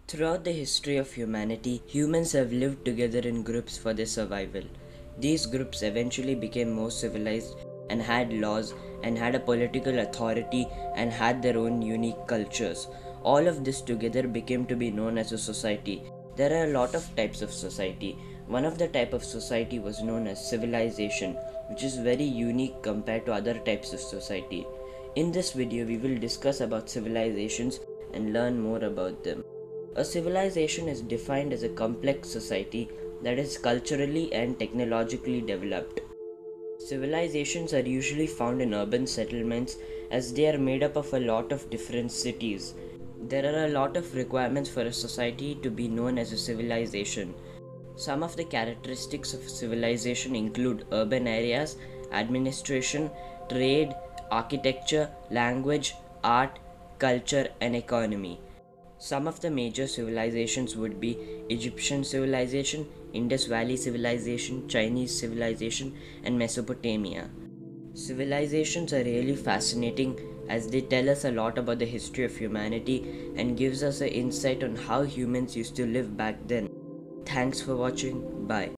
Throughout the history of humanity, humans have lived together in groups for their survival. These groups eventually became more civilized and had laws and had a political authority and had their own unique cultures. All of this together became to be known as a society. There are a lot of types of society. One of the type of society was known as civilization, which is very unique compared to other types of society. In this video, we will discuss about civilizations and learn more about them. A civilization is defined as a complex society that is culturally and technologically developed. Civilizations are usually found in urban settlements as they are made up of a lot of different cities. There are a lot of requirements for a society to be known as a civilization. Some of the characteristics of civilization include urban areas, administration, trade, architecture, language, art, culture, and economy. Some of the major civilizations would be Egyptian civilization, Indus Valley civilization, Chinese civilization, and Mesopotamia. Civilizations are really fascinating as they tell us a lot about the history of humanity and gives us an insight on how humans used to live back then. Thanks for watching. Bye.